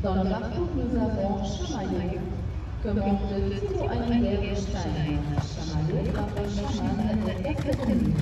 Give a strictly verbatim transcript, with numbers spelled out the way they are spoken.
Dans le parcours, nous avons chamaillé, commande de Tito Anniger Stein, chamaillé par le chaman de Ecketenny.